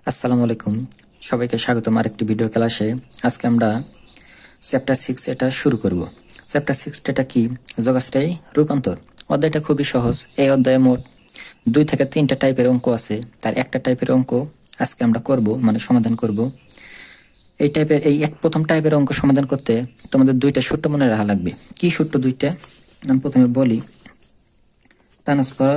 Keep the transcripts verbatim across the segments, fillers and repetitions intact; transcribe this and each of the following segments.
আসসালামু আলাইকুম, সবাইকে স্বাগতম আরেকটি ভিডিও ক্লাসে। আজকে আমরা চ্যাপ্টার সিক্স এটা শুরু করব। চ্যাপ্টার সিক্স এটা কি? যোগাশ্রয়ী রূপান্তর। অধ্যায়টা খুবই সহজ। এই অধ্যায়ে মোট দুই থেকে তিনটা টাইপের অঙ্ক আছে, তার একটা টাইপের অঙ্ক আজকে আমরা করব, মানে সমাধান করব। এই টাইপের এই এক প্রথম টাইপের অঙ্ক সমাধান করতে তোমাদের দুইটা সূত্র মনে রাখা লাগবে। কি সূত্র দুইটা? আমি প্রথমে বলি। Transfer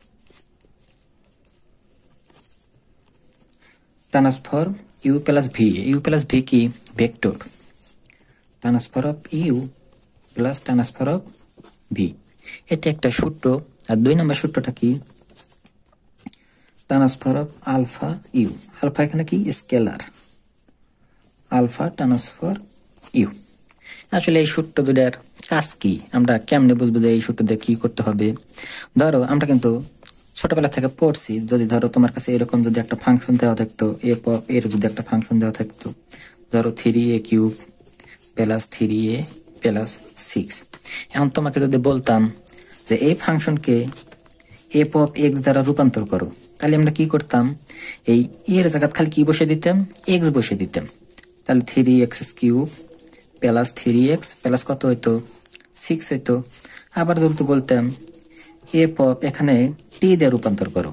transfer U plus V. U plus V কি? Vector. Transfer of U plus transfer of V, এটা একটা সূত্র। আর দুই নম্বর সূত্রটা কি? Transfer of alpha you. Alpha এখানে কি? স্কেলার। Alpha transfer U. আসলে এই সূত্র দুটার কাজ কি, আমরা কেমনে বুঝবো যে এই সূত্র দিয়ে কি করতে হবে? ধরো আমরা কিন্তু ছোটবেলা থেকে পড়ছি। যদি ধরো তোমার কাছে এরকম যদি একটা ফাংশন দেওয়া থাকতো, এরপর এর যদি একটা ফাংশন দেওয়া থাকতো, ধরো three A cube plus three A plus six. এখন তোমাকে যদি বলতাম যে এই ফাংশনকে এফ অফ এক্স দ্বারা রূপান্তর করো, তাহলে আমরা কি করতাম? এই এর জায়গা খালি কি বসে দিতাম? এক্স বসে দিতাম। তাহলে three X cube plus three X plus কত হইতো? সিক্স হইতো। আবার যদি বলতাম এফ অফ এখানে টি দিয়ে রূপান্তর করো,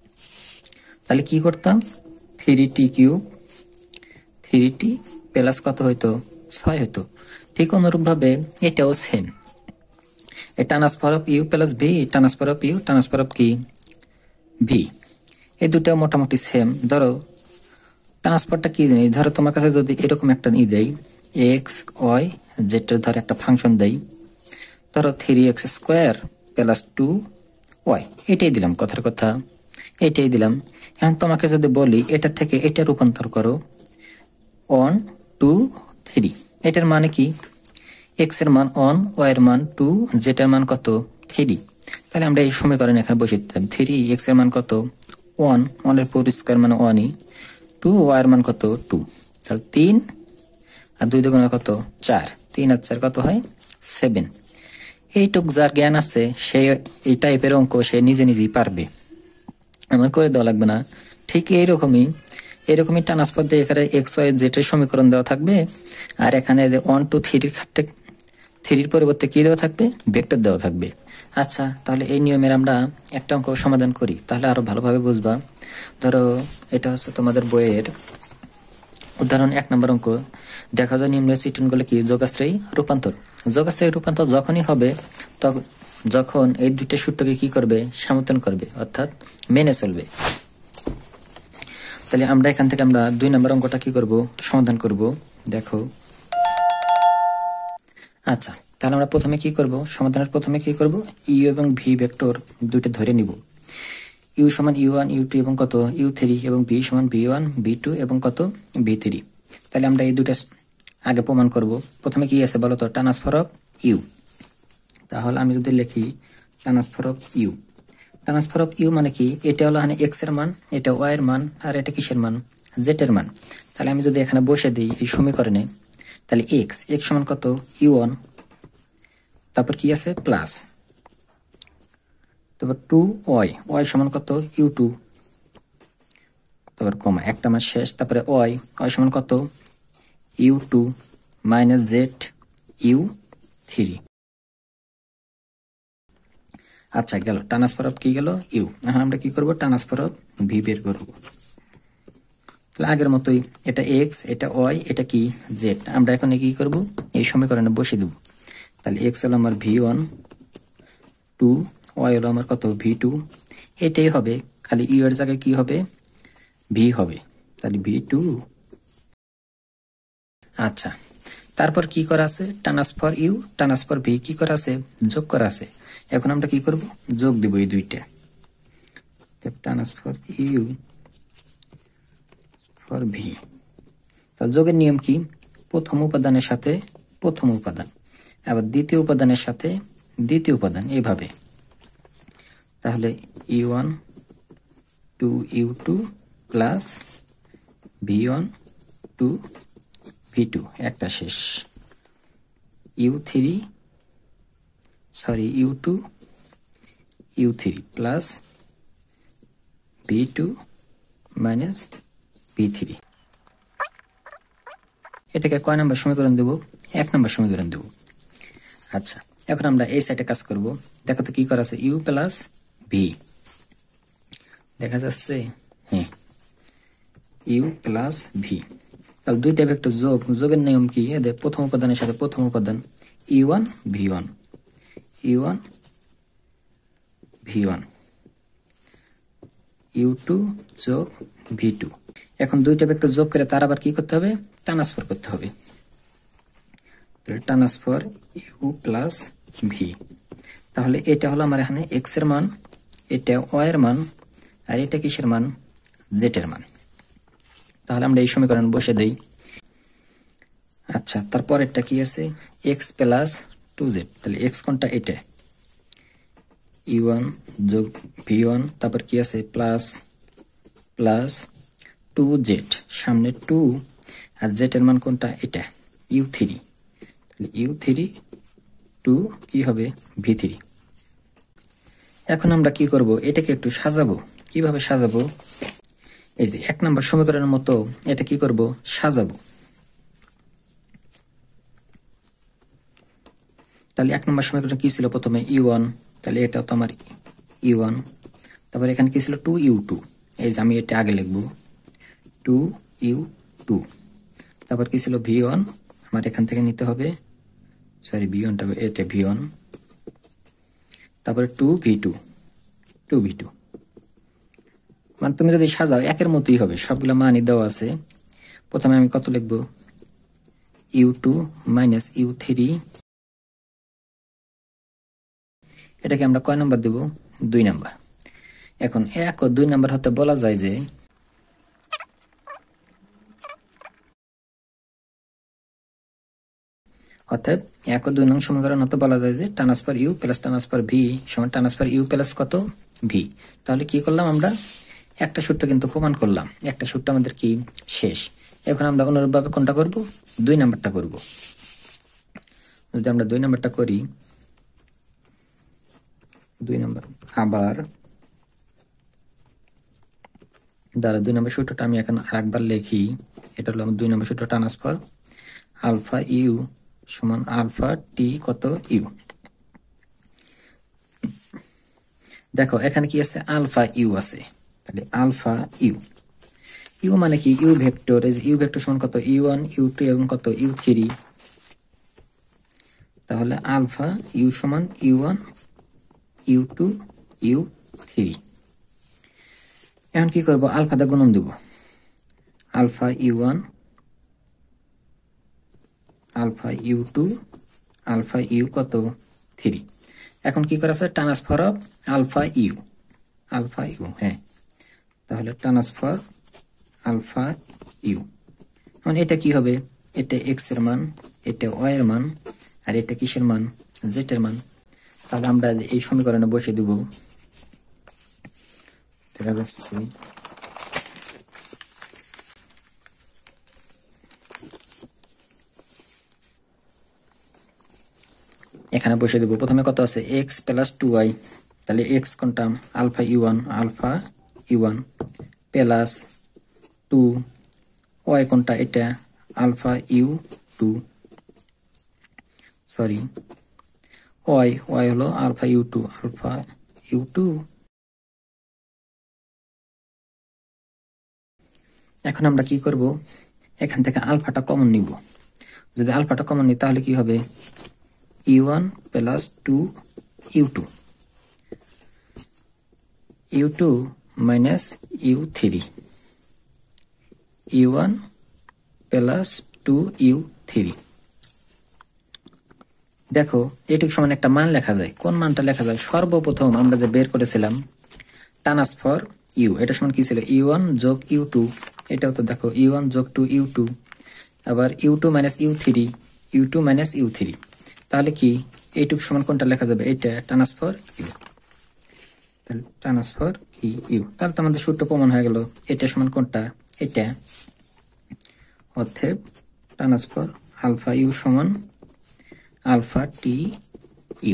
তাহলে কি করতাম? Three T cube three T plus কত হইতো? ছয় হইতো। ঠিক অনুরূপ ভাবে এটাও সেম। এই transfer of U plus V, transfer of U transfer of কি? ভি। এই দুটো মোটামুটি সেম। ধরো ট্রান্সফারটা কি জিনিস? ধরো তোমার কাছে যদি এরকম একটা ই দেয়, এক্স ওয়াই যেটা ধরো একটা ফাংশন দেয়, ধরো three X square plus two Y, এটাই দিলাম, কথার কথা এটাই দিলাম। এখন তোমাকে যদি বলি এটা থেকে এটা রূপান্তর করো, ওয়ান টু থ্রি, এটার মানে কি? এক্স এর মান ওয়ান, ওয়াই এর মান টু, জেড এর মান কত? থ্রি। তাহলে আমরা এই সমীকরণ এখানে বসে দিতাম। থ্রি এক্স এর মান কত? ওয়ান, ওয়ানের পুরো স্কোয়ার মানে ওয়ানই, টু ওয়াই এর মান কত? টু। তাহলে তিন আর দুই দুগুণে কত? চার। তিন আর চার কত হয়? সেভেন। এইটুক যার জ্ঞান আছে সে এই টাইপের অঙ্ক সে নিজে নিজেই পারবে, আমার করে দেওয়া লাগবে না। ঠিক এইরকমই এরকমই ট্রান্সফার দিয়ে এখানে এক্স ওয়াই জেড এর সমীকরণ দেওয়া থাকবে, আর এখানে ওয়ান টু থ্রির খাটে থ্রির পরিবর্তে কি দেওয়া থাকবে? ভেক্টর দেওয়া থাকবে। আচ্ছা, তাহলে এই নিয়মের আমরা একটা অঙ্ক সমাধান করি, তাহলে আরো ভালোভাবে বুঝবা। ধরো এটা হচ্ছে তোমাদের বইয়ের উদাহরণ এক নম্বর অঙ্ক। দেখা যায় নিম্ন চিত্রণগুলো কি? যোগাশ্রয়ী রূপান্তর। যোগাশ্রয়ী রূপান্তর যখনই হবে তখন যখন এই দুইটা সূত্রকে কি করবে? সমর্থন করবে, অর্থাৎ মেনে চলবে। তাহলে আমরা এখান থেকে আমরা দুই নম্বর অঙ্কটা কি করব? সমাধান করব। দেখো, আচ্ছা তাহলে আমরা প্রথমে কি করব? সমাধানের প্রথমে কি করব? ইউ এবং ভি ভেক্টর দুইটা ধরে নিব। ইউ সমান ইউ ওয়ান ইউ টু এবং কত? ইউ থ্রি, এবং ভি সমান ভি ওয়ান ভি টু এবং কত? V three. তাহলে আমরা এই দুইটা আগে প্রমাণ করব। প্রথমে কি আছে বলো তো? Transfer of U. তাহলে আমি যদি লিখি transfer of U, transfer of U মানে কি? এটা হলো এখানে এক্স এর মান, এটা ওয়াই এর মান, আর এটা কিসের মান? জেড এর মান। তাহলে আমি যদি এখানে বসে দিই এই সমীকরণে, তাহলে এক্স এক্স সমান কত? ইউ ওয়ান, তারপর কি আছে? প্লাস, তারপর টু ওয়াই, ওয়াই সমান কত? ইউ টু, তারপর কমা একটা মাস শেষ, তারপরে ওয়াই, ওয়াই সমান কত? U two minus Z U three. আচ্ছা গেল, ট্রান্সফার অফ কি গেল? ইউ। এখন আমরা কি করব? ট্রান্সফার অফ ভি বের করব। তাহলে আগের মতোই এটা এক্স, এটা ওয়াই, এটা কি? জেড। আমরা এখন কি করব? এই সমীকরণে বসে দেব। তাহলে এক্স হলো আমার ভি ওয়ান টু, ওয়াই হলো আমার কত? V two. এটাই হবে, খালি ইউ এর জায়গায় কি হবে? ভি হবে। তাহলে ভি টু। আচ্ছা, তারপর কি করা আছে? ট্রান্সফার ইউ ট্রান্সফার ভি কি করা আছে? যোগ করা আছে। এখন আমরা কি করব? যোগ দিব এই দুইটা। Transfer U for V. তাহলে যোগের নিয়ম কি? প্রথম উপাদানের সাথে প্রথম উপাদান, আবার দ্বিতীয় উপাদানের সাথে দ্বিতীয় উপাদান, এইভাবে। তাহলে U one two you two plus V one two V two, একটা শেষ। U three sorry U two you three plus V two minus V three. এটাকে কয় নাম্বার সমীকরণ দেব? এক নাম্বার সমীকরণ দেব। আচ্ছা, এখন আমরা এই সাইডে কাজ করব। দেখো তো কি করা আছে, ইউ প্লাস ভি দেখা যাচ্ছে। হ্যাঁ, ইউ প্লাস ভি। তাহলে দুইটা ভেক্টর যোগ, যোগের নিয়ম কি? এদের প্রথম উপাদানের সাথে প্রথম উপাদান ই ওয়ান ভি ওয়ান, ই one V one, you two যোগ ভি টু। এখন দুইটা ভেক্টর যোগ করে তার আবার কি করতে হবে? ট্রান্সফার করতে হবে। Transfer U plus V. তাহলে এটা হলো আমার এখানে এক্স এর মান, এটা ওয়াই এর মান, আর এটা কিসের মান? জেড এর মান। তাহলে আমরা এই সমীকরণ বসে দেই। আচ্ছা, তারপরেরটা কি আছে? X plus two Z. তাহলে এক্স কোনটা? এটা ই ওয়ান যোগ ভি ওয়ান, তারপর কি আছে? প্লাস প্লাস টু জেড, সামনে টু, আর জেড এর মান কোনটা? এটা ইউ থ্রি। তাহলে ইউ থ্রি টু কি হবে? V three. এখন আমরা কি করব? এটাকে একটু সাজাবো। কিভাবে সাজাবো? এই যে এক নম্বর সমীকরণের মতো এটা কি করব? সাজাবো। তাহলে এক নম্বর সমীকরণ কি ছিল? প্রথমে ইউ ওয়ান, তাহলে এটা তো আমার ইউ ওয়ান। তারপর এখানে কি ছিল? Two you two. এই যে আমি এটা আগে লিখবো, টু ইউ টু। তারপর কি ছিল? ভি ওয়ান, আমার এখান থেকে নিতে হবে, সরি ভি ওয়ানটা এটা ভি ওয়ান। তারপরে two V two, two V two. মানে তুমি যদি সাজাও একের মতোই হবে, সবগুলো মানই দেওয়া আছে। প্রথমে আমি কত লিখবো? U two minus you three. এটাকে আমরা কয় নাম্বার দেব? দুই নাম্বার। এখন এক ও দুই নাম্বার হতে বলা যায় যে অর্থাৎ এক ও দুই নং সমীকরণ হতে বলা যায় যে transfer U plus transfer V সমান ট্রান্সফার ইউ প্লাস কত? ভি। তাহলে কি করলাম আমরা? একটা সূত্র কিন্তু প্রমাণ করলাম, একটা সূত্র আমাদের কি শেষ। এখন আমরা অনুরূপভাবে কোনটা করব? দুই নাম্বারটা করব। যদি আমরা দুই নাম্বারটা করি, দুই নাম্বার আবার দ্বারা দুই নম্বর সূত্রটা আমি এখন আরেকবার লিখি। এটা হলো দুই নম্বর সূত্র, ট্রান্সফার আলফা ইউ সমান আলফা টি কত? ইউ। দেখো এখানে কি আছে? আলফা ইউ আছে। তাহলে আলফা ইউ, ইউ মানে কি? You vector. ইউ ভেক্টর সমান কত? ইউ ওয়ান ইউ টু এবং কত? You three. তাহলে আলফা ইউ সমান u one you two you three. এখন কি করবো? আলফাতে গুণন দেব, alpha u one alpha u two alpha u কত? থ্রি। এখন কি করা আছে? Transfer of alpha you, alpha u. হ্যাঁ, তাহলে ট্রান্সফার আলফা ইউ। এখন এটা কি হবে? এটা এক্স এর মান, এটা ওয়াই এর মান, আর এটা কিসের মান? জেড এর মান। তাহলে আমরা এই সমীকরণে বসে দিব। দেখা যাচ্ছে এখানে বসে দেবো। প্রথমে কত আছে? X plus two y. তাহলে এক্স কোনটা? Alpha u one, alpha u one plus two, y কোনটা? এটা alpha u two, sorry y, y হলো alpha u two, alpha u two. এখন আমরা কি করব? এখান থেকে আলফাটা কমন নিব। যদি আলফাটা কমন নিই তাহলে কি হবে? U one plus two you two, you two minus you three, u one plus two you three. দেখো এটুকু সমান একটা মান লেখা যায়। কোন মানটা লেখা যায়? সর্বপ্রথম আমরা যে বের করেছিলাম ট্রান্সফার ইউ, এটা সমান কি ছিল? ইউ ওয়ান যোগ ইউ টু। এটাও তো দেখো ইউ ওয়ান যোগ টু ইউ টু, আবার u two minus you three, u two minus you three. তাহলে কি এইটুকু সমান কোনটা লেখা যাবে? এটা ট্রান্সফার ইউ। তাহলে ট্রান্সফার কি ইউ। তাহলে তো আমাদের সূত্র প্রমাণ হয়ে গেল। এটা সমান কোনটা? এটা। অতএব ট্রান্সফার আলফা ইউ সমান আলফা টি ইউ।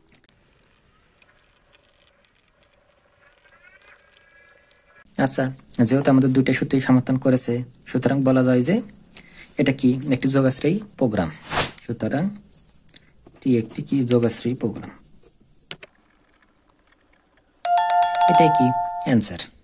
আচ্ছা, যেহেতু আমাদের দুইটা সূত্রই সমর্থন করেছে, সুতরাং বলা যায় যে এটা কি একটি যোগাশ্রয়ী প্রোগ্রাম। সুতরাং এটি একটি কি যোগাশ্রয়ী প্রোগ্রাম। এটাই কি অ্যান্সার।